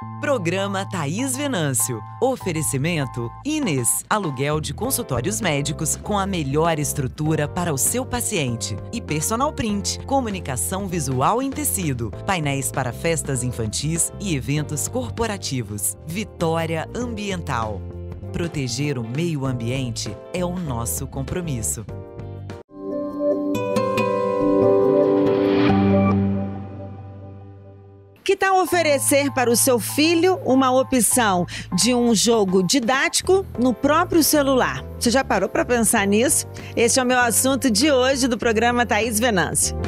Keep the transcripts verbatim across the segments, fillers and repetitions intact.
Programa Thaís Venâncio. Oferecimento Inês, aluguel de consultórios médicos com a melhor estrutura para o seu paciente. E Personal Print, comunicação visual em tecido, painéis para festas infantis e eventos corporativos. Vitória Ambiental. Proteger o meio ambiente é o nosso compromisso. Que tal oferecer para o seu filho uma opção de um jogo didático no próprio celular? Você já parou para pensar nisso? Esse é o meu assunto de hoje do programa Thaís Venâncio.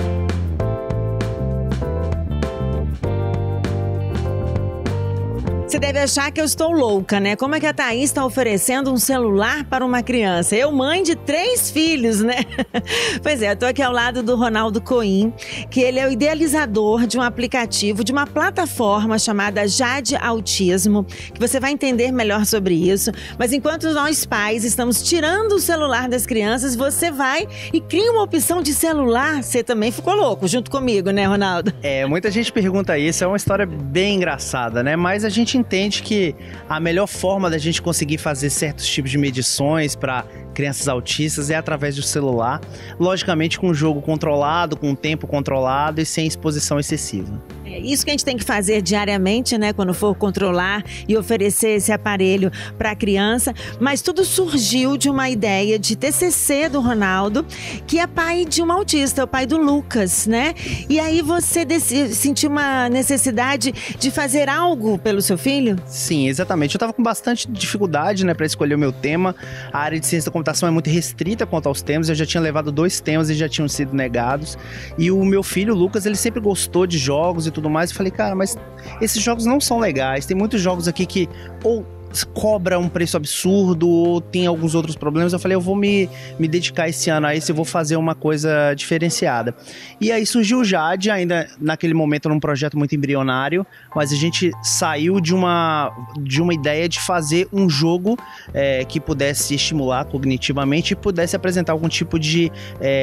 Você deve achar que eu estou louca, né? Como é que a Thaís está oferecendo um celular para uma criança? Eu, mãe de três filhos, né? Pois é, eu tô aqui ao lado do Ronaldo Coim, que ele é o idealizador de um aplicativo, de uma plataforma chamada Jade Autismo, que você vai entender melhor sobre isso. Mas enquanto nós pais estamos tirando o celular das crianças, você vai e cria uma opção de celular. Você também ficou louco, junto comigo, né, Ronaldo? É, muita gente pergunta isso, é uma história bem engraçada, né? Mas a gente entende que a melhor forma da gente conseguir fazer certos tipos de medições para crianças autistas é através do celular, logicamente com um jogo controlado, com um tempo controlado e sem exposição excessiva. É isso que a gente tem que fazer diariamente, né, quando for controlar e oferecer esse aparelho para a criança. Mas tudo surgiu de uma ideia de T C C do Ronaldo, que é pai de um autista, o pai do Lucas, né? E aí você sentiu uma necessidade de fazer algo pelo seu filho? Sim, exatamente. Eu estava com bastante dificuldade, né, para escolher o meu tema. A área de ciência da computação é muito restrita quanto aos temas. Eu já tinha levado dois temas e já tinham sido negados. E o meu filho, o Lucas, ele sempre gostou de jogos e tudo mais. Eu falei, cara, mas esses jogos não são legais. Tem muitos jogos aqui que ou cobra um preço absurdo ou tem alguns outros problemas. Eu falei, eu vou me, me dedicar esse ano a isso, eu vou fazer uma coisa diferenciada. E aí surgiu o Jade, ainda naquele momento num projeto muito embrionário, mas a gente saiu de uma, de uma ideia de fazer um jogo é, que pudesse estimular cognitivamente e pudesse apresentar algum tipo de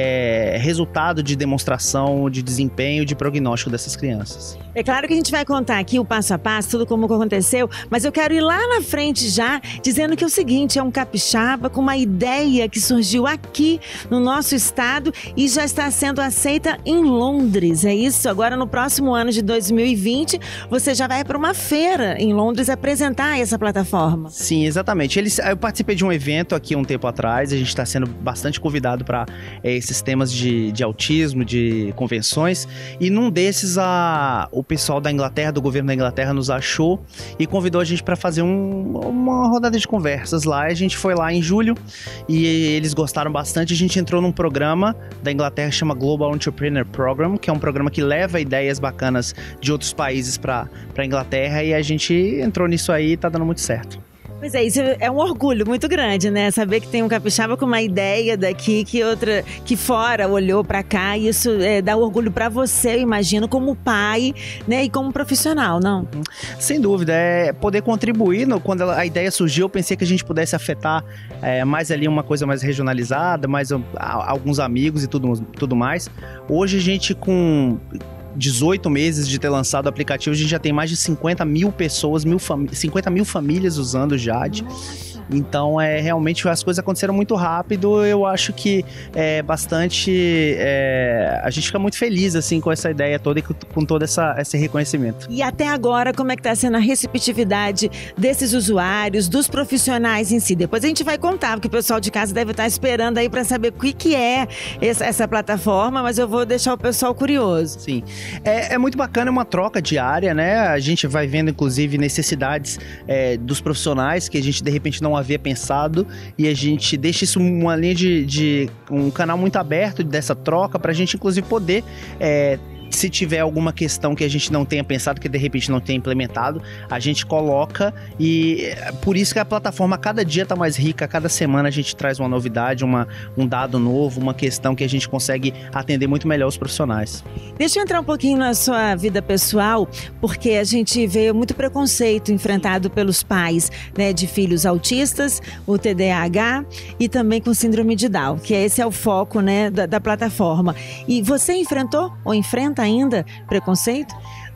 é, resultado de demonstração, de desempenho, de prognóstico dessas crianças. É claro que a gente vai contar aqui o passo a passo, tudo como aconteceu, mas eu quero ir lá na frente já, dizendo que é o seguinte, é um capixaba com uma ideia que surgiu aqui no nosso estado e já está sendo aceita em Londres, é isso? Agora no próximo ano de dois mil e vinte, você já vai para uma feira em Londres apresentar essa plataforma. Sim, exatamente. Eles, eu participei de um evento aqui um tempo atrás, a gente está sendo bastante convidado para é, esses temas de, de autismo, de convenções, e num desses a, o pessoal da Inglaterra, do governo da Inglaterra, nos achou e convidou a gente para fazer um uma rodada de conversas lá. A gente foi lá em julho e eles gostaram bastante. A gente entrou num programa da Inglaterra que chama Global Entrepreneur Program, que é um programa que leva ideias bacanas de outros países para a Inglaterra, e a gente entrou nisso aí e tá dando muito certo. Pois é, isso é um orgulho muito grande, né? Saber que tem um capixaba com uma ideia daqui, que outra que fora olhou pra cá, e isso é, dá orgulho pra você, eu imagino, como pai, né? E como profissional, não? Sem dúvida, é poder contribuir. No, quando a ideia surgiu, eu pensei que a gente pudesse afetar é, mais ali uma coisa mais regionalizada, mais um, a, alguns amigos e tudo, tudo mais. Hoje a gente com dezoito meses de ter lançado o aplicativo, a gente já tem mais de cinquenta mil pessoas, mil cinquenta mil famílias usando o Jade. Nossa. Então, é, realmente as coisas aconteceram muito rápido. Eu acho que é bastante... É, a gente fica muito feliz assim, com essa ideia toda e com todo essa, esse reconhecimento. E até agora, como é que está sendo a receptividade desses usuários, dos profissionais em si? Depois a gente vai contar, porque o pessoal de casa deve estar esperando aí para saber o que, que é essa, essa plataforma, mas eu vou deixar o pessoal curioso. Sim, é, é muito bacana, é uma troca diária, né? A gente vai vendo, inclusive, necessidades é, dos profissionais que a gente, de repente, não havia pensado, e a gente deixa isso uma linha de, de um canal muito aberto dessa troca para a gente, inclusive, poder é, se tiver alguma questão que a gente não tenha pensado, que de repente não tenha implementado, a gente coloca, e por isso que a plataforma a cada dia está mais rica, a cada semana a gente traz uma novidade, uma, um dado novo, uma questão que a gente consegue atender muito melhor os profissionais. Deixa eu entrar um pouquinho na sua vida pessoal, porque a gente vê muito preconceito enfrentado pelos pais, né, de filhos autistas, o T D A H e também com síndrome de Down, que esse é o foco, né, da, da plataforma. E você enfrentou ou enfrenta ainda preconceito?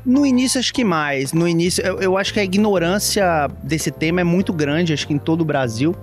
No início, acho que mais. No início, eu, eu acho que a ignorância desse tema é muito grande, acho que em todo o Brasil.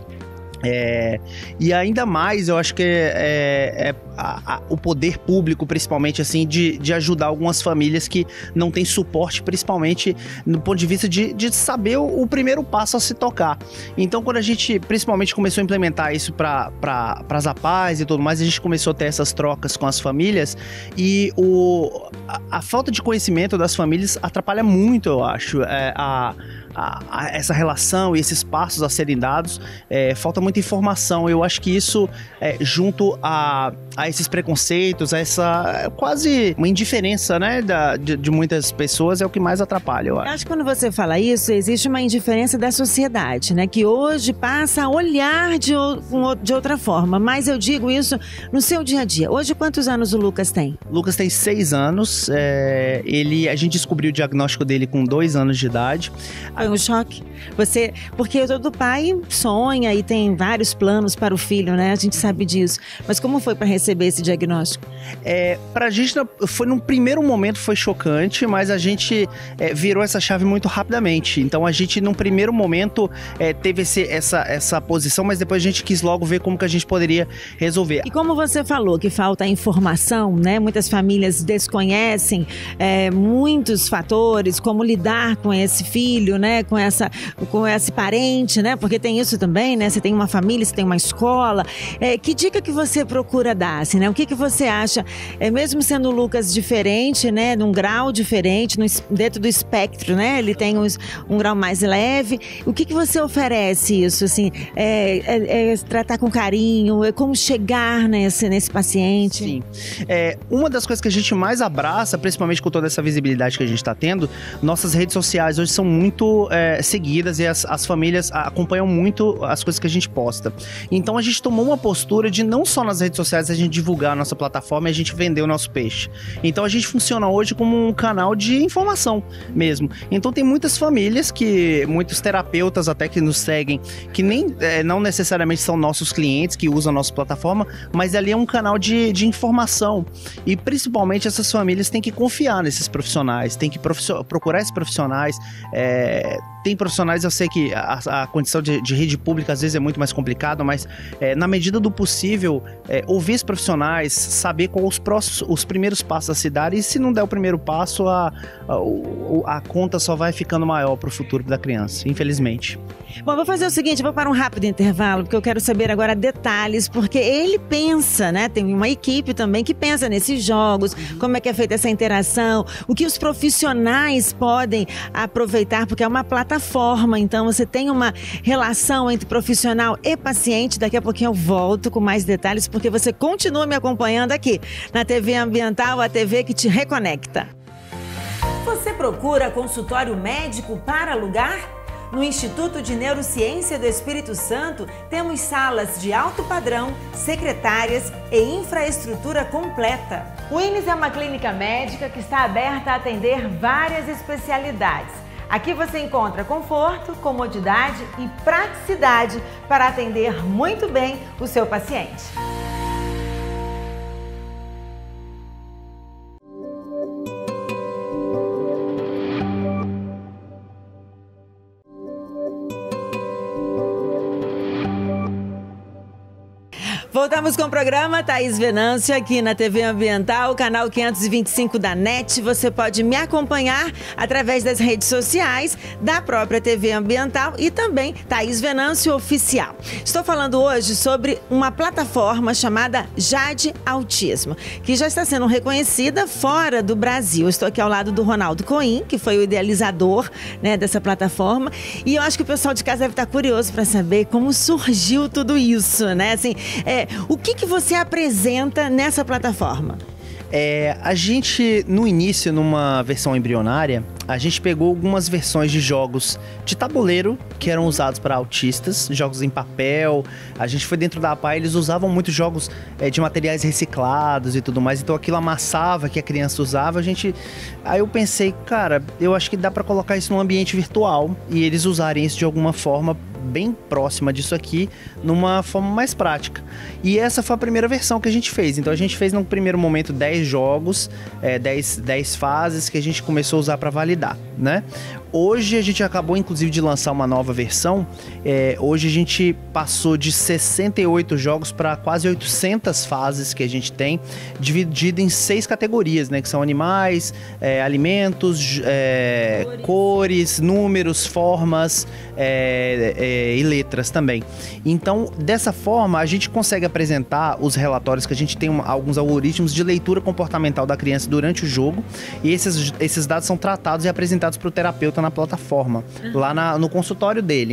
É, e ainda mais, eu acho que é, é, é a, a, o poder público, principalmente, assim, de, de ajudar algumas famílias que não têm suporte, principalmente no ponto de vista de, de saber o, o primeiro passo a se tocar. Então, quando a gente, principalmente, começou a implementar isso para pra, as A P A S e tudo mais, a gente começou a ter essas trocas com as famílias e o, a, a falta de conhecimento das famílias atrapalha muito, eu acho, é, a A, a, essa relação e esses passos a serem dados, é, falta muita informação. Eu acho que isso, é, junto a, a esses preconceitos, a essa é, quase uma indiferença, né, da, de, de muitas pessoas, é o que mais atrapalha, eu acho. Eu acho que quando você fala isso, existe uma indiferença da sociedade, né, que hoje passa a olhar de, de outra forma, mas eu digo isso no seu dia a dia. Hoje, quantos anos o Lucas tem? Lucas tem seis anos, é, ele, a gente descobriu o diagnóstico dele com dois anos de idade. Foi um choque? Você, porque todo pai sonha e tem vários planos para o filho, né? A gente sabe disso. Mas como foi para receber esse diagnóstico? É, pra gente, foi num primeiro momento foi chocante, mas a gente é, virou essa chave muito rapidamente. Então a gente, num primeiro momento, é, teve esse, essa, essa posição, mas depois a gente quis logo ver como que a gente poderia resolver. E como você falou que falta informação, né? Muitas famílias desconhecem é, muitos fatores, como lidar com esse filho, né? Com, essa, com esse parente, né? Porque tem isso também, né? Você tem uma família, você tem uma escola. É, que dica que você procura dar, assim, né? O que, que você acha, é, mesmo sendo o Lucas diferente, né? Num grau diferente, no, dentro do espectro, né? Ele tem um, um grau mais leve. O que, que você oferece isso, assim? É, é, é tratar com carinho, é como chegar nesse, nesse paciente? Sim. É, uma das coisas que a gente mais abraça, principalmente com toda essa visibilidade que a gente está tendo, nossas redes sociais hoje são muito É, seguidas e as, as famílias acompanham muito as coisas que a gente posta. Então a gente tomou uma postura de não só nas redes sociais a gente divulgar a nossa plataforma e a gente vender o nosso peixe. Então a gente funciona hoje como um canal de informação mesmo. Então tem muitas famílias, que muitos terapeutas até que nos seguem, que nem é, não necessariamente são nossos clientes que usam a nossa plataforma, mas ali é um canal de, de informação. E principalmente essas famílias têm que confiar nesses profissionais, têm que profissional, procurar esses profissionais. É, tem profissionais, eu sei que a, a condição de, de rede pública às vezes é muito mais complicada, mas é, na medida do possível, é, ouvir os profissionais, saber quais os, próximos, os primeiros passos a se dar, e se não der o primeiro passo, a, a, a conta só vai ficando maior para o futuro da criança, infelizmente. Bom, vou fazer o seguinte, vou para um rápido intervalo, porque eu quero saber agora detalhes, porque ele pensa, né, tem uma equipe também que pensa nesses jogos, como é que é feita essa interação, o que os profissionais podem aproveitar, porque é uma plataforma, então você tem uma relação entre profissional e paciente. Daqui a pouquinho eu volto com mais detalhes, porque você continua me acompanhando aqui na T V Ambiental, a T V que te reconecta. Você procura consultório médico para alugar? No Instituto de Neurociência do Espírito Santo, temos salas de alto padrão, secretárias e infraestrutura completa. O I N S é uma clínica médica que está aberta a atender várias especialidades. Aqui você encontra conforto, comodidade e praticidade para atender muito bem o seu paciente. Voltamos com o programa Thaís Venâncio aqui na T V Ambiental, canal quinhentos e vinte e cinco da N E T. Você pode me acompanhar através das redes sociais da própria T V Ambiental e também Thaís Venâncio Oficial. Estou falando hoje sobre uma plataforma chamada Jade Autismo, que já está sendo reconhecida fora do Brasil. Estou aqui ao lado do Ronaldo Coim, que foi o idealizador, né, dessa plataforma. E eu acho que o pessoal de casa deve estar curioso para saber como surgiu tudo isso, né? Assim, é, o que, que você apresenta nessa plataforma? É, a gente, no início, numa versão embrionária, a gente pegou algumas versões de jogos de tabuleiro que eram usados para autistas, jogos em papel. A gente foi dentro da A P A, eles usavam muitos jogos é, de materiais reciclados e tudo mais, então aquilo amassava que a criança usava. A gente, aí eu pensei, cara, eu acho que dá para colocar isso num ambiente virtual e eles usarem isso de alguma forma bem próxima disso aqui, numa forma mais prática. E essa foi a primeira versão que a gente fez. Então a gente fez no primeiro momento dez jogos, é, dez, dez fases que a gente começou a usar para validar, né? Hoje a gente acabou inclusive de lançar uma nova versão. É, hoje a gente passou de sessenta e oito jogos para quase oitocentas fases que a gente tem, dividida em seis categorias, né? Que são animais, é, alimentos, é, cores. cores, números, formas é, é, e letras também. Então, dessa forma, a gente consegue apresentar os relatórios que a gente tem uma, alguns algoritmos de leitura comportamental da criança durante o jogo, e esses, esses dados são tratados e apresentados para o terapeuta na plataforma, lá na, no consultório dele.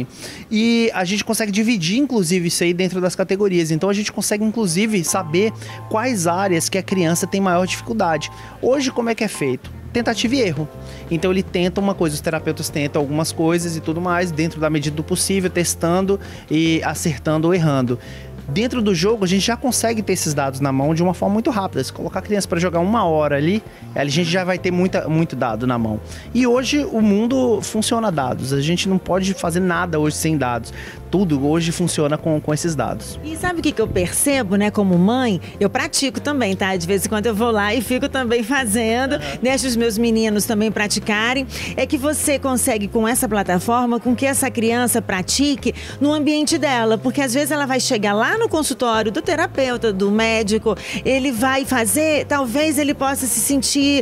E a gente consegue dividir, inclusive, isso aí dentro das categorias. Então a gente consegue, inclusive, saber quais áreas que a criança tem maior dificuldade. Hoje, como é que é feito? Tentativa e erro. Então ele tenta uma coisa, os terapeutas tentam algumas coisas e tudo mais, dentro da medida do possível, testando e acertando ou errando. Dentro do jogo, a gente já consegue ter esses dados na mão de uma forma muito rápida. Se colocar a criança para jogar uma hora ali, a gente já vai ter muita, muito dado na mão. E hoje o mundo funciona a dados. A gente não pode fazer nada hoje sem dados. Tudo hoje funciona com, com esses dados. E sabe o que, que eu percebo, né? Como mãe, eu pratico também, tá? De vez em quando eu vou lá e fico também fazendo. Uhum. Deixo os meus meninos também praticarem. É que você consegue, com essa plataforma, com que essa criança pratique no ambiente dela. Porque às vezes ela vai chegar lá no consultório do terapeuta, do médico, ele vai fazer, talvez ele possa se sentir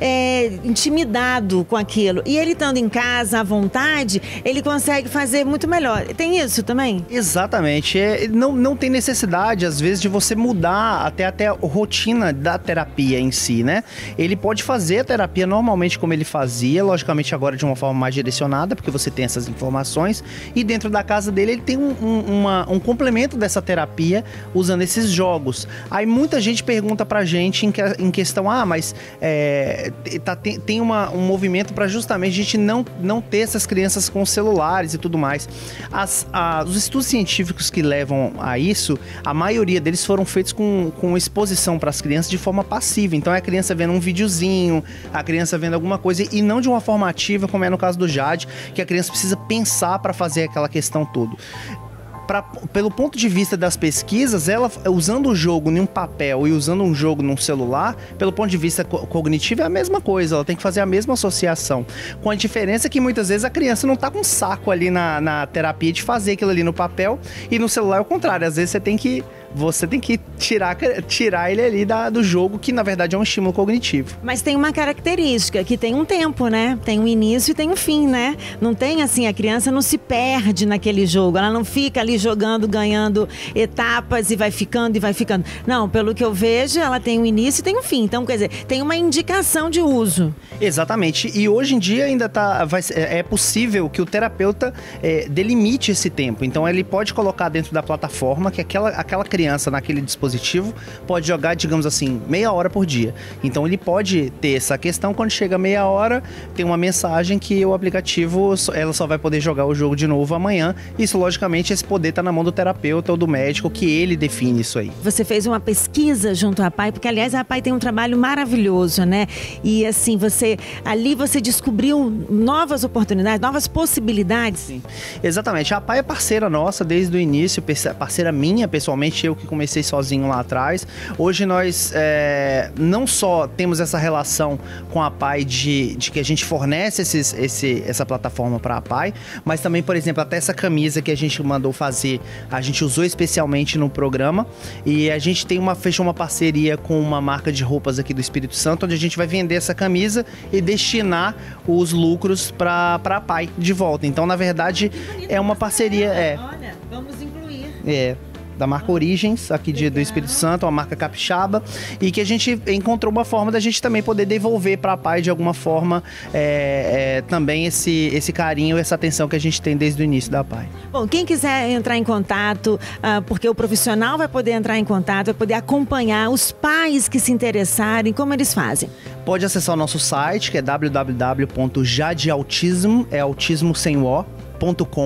é, intimidado com aquilo. E ele estando em casa, à vontade, ele consegue fazer muito melhor. Tem isso também? Exatamente. É, não, não tem necessidade, às vezes, de você mudar até, até a rotina da terapia em si, né? Ele pode fazer a terapia normalmente como ele fazia, logicamente agora de uma forma mais direcionada, porque você tem essas informações, e dentro da casa dele ele tem um, um, uma, um complemento dessa terapia usando esses jogos. Aí muita gente pergunta pra gente em, que, em questão, ah, mas é, tá, tem, tem uma, um movimento para justamente a gente não, não ter essas crianças com celulares e tudo mais. As, a, os estudos científicos que levam a isso, a maioria deles foram feitos com, com exposição para as crianças de forma passiva. Então é a criança vendo um videozinho, a criança vendo alguma coisa, e não de uma forma ativa, como é no caso do Jade, que a criança precisa pensar para fazer aquela questão toda. Pra, pelo ponto de vista das pesquisas, ela usando o jogo em um papel e usando um jogo num celular, pelo ponto de vista co- cognitivo é a mesma coisa, ela tem que fazer a mesma associação, com a diferença que muitas vezes a criança não tá com saco ali na, na terapia de fazer aquilo ali no papel, e no celular é o contrário, às vezes você tem que Você tem que tirar, tirar ele ali da, do jogo, que na verdade é um estímulo cognitivo. Mas tem uma característica, que tem um tempo, né? Tem um início e tem um fim, né? Não tem assim, a criança não se perde naquele jogo. Ela não fica ali jogando, ganhando etapas e vai ficando e vai ficando. Não, pelo que eu vejo, ela tem um início e tem um fim. Então, quer dizer, tem uma indicação de uso. Exatamente. E hoje em dia ainda tá, vai, é possível que o terapeuta é, delimite esse tempo. Então, ele pode colocar dentro da plataforma que aquela, aquela criança criança naquele dispositivo pode jogar, digamos assim, meia hora por dia. Então ele pode ter essa questão, quando chega meia hora, tem uma mensagem que o aplicativo, ela só vai poder jogar o jogo de novo amanhã. Isso, logicamente, esse poder tá na mão do terapeuta ou do médico, que ele define isso aí. Você fez uma pesquisa junto à A P A I, porque, aliás, a A P A I tem um trabalho maravilhoso, né? E, assim, você ali você descobriu novas oportunidades, novas possibilidades. Sim, exatamente. A A P A I é parceira nossa desde o início, parceira minha, pessoalmente, eu que comecei sozinho lá atrás. Hoje nós é, não só temos essa relação com a A P A I de, de que a gente fornece esses, esse, essa plataforma para a A P A I, mas também, por exemplo, até essa camisa que a gente mandou fazer, a gente usou especialmente no programa, e a gente tem uma, fechou uma parceria com uma marca de roupas aqui do Espírito Santo, onde a gente vai vender essa camisa e destinar os lucros para a A P A I de volta. Então, na verdade, é uma parceria. É, Olha, vamos incluir. É. Da marca Origens, aqui de, do Espírito Santo, uma marca capixaba, e que a gente encontrou uma forma da gente também poder devolver para a A P A I de alguma forma é, é, também esse, esse carinho, essa atenção que a gente tem desde o início da A P A I. Bom, quem quiser entrar em contato, uh, porque o profissional vai poder entrar em contato, vai poder acompanhar os pais que se interessarem, como eles fazem? Pode acessar o nosso site, que é w w w ponto jadeautism, é autismo sem o, ponto com.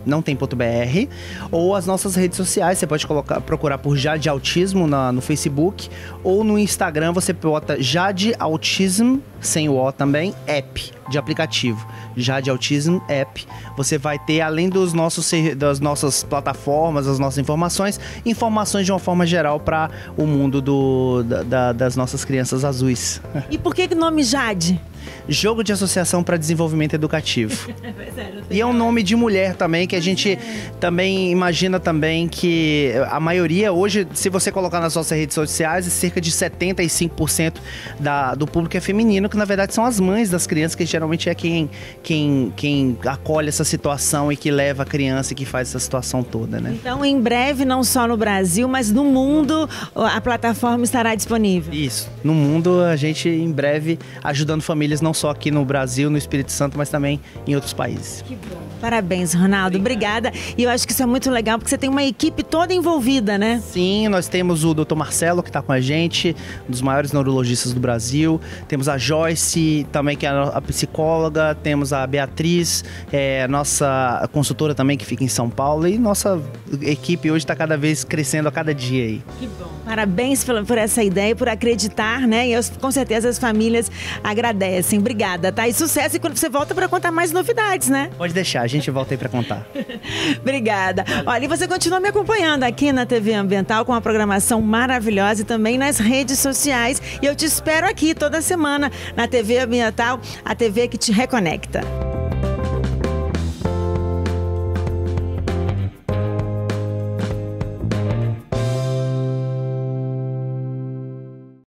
não tem ponto br, ou as nossas redes sociais, você pode colocar, procurar por Jade Autismo na, no Facebook, ou no Instagram você bota Jade Autism, sem o O também, app, de aplicativo. Jade Autism App. Você vai ter, além dos nossos, das nossas plataformas, das nossas informações, informações de uma forma geral para o mundo do, da, da, das nossas crianças azuis. E por que o nome Jade? Jogo de Associação para Desenvolvimento Educativo. E é um nome de mulher também, que a gente também imagina também que a maioria hoje, se você colocar nas nossas redes sociais, cerca de setenta e cinco por cento da, do público é feminino, que na verdade são as mães das crianças, que geralmente é quem, quem, quem acolhe essa situação e que leva a criança e que faz essa situação toda, né? Então, em breve, não só no Brasil, mas no mundo, a plataforma estará disponível. Isso. No mundo, a gente em breve ajudando famílias, não só aqui no Brasil, no Espírito Santo, mas também em outros países. Que bom. Parabéns, Ronaldo. Obrigada. E eu acho que isso é muito legal, porque você tem uma equipe toda envolvida, né? Sim, nós temos o doutor Marcelo, que está com a gente, um dos maiores neurologistas do Brasil. Temos a Joyce, também, que é a psicóloga. Temos a Beatriz, é, nossa consultora também, que fica em São Paulo. E nossa equipe hoje está cada vez crescendo a cada dia aí. Que bom. Parabéns por, por essa ideia, por acreditar, né? E eu, com certeza as famílias agradecem. Obrigada, tá? E sucesso. E quando você volta para contar mais novidades, né? Pode deixar, a gente volta aí para contar. Obrigada. Olha, e você continua me acompanhando aqui na T V Ambiental com uma programação maravilhosa e também nas redes sociais. E eu te espero aqui toda semana na T V Ambiental, a T V que te reconecta.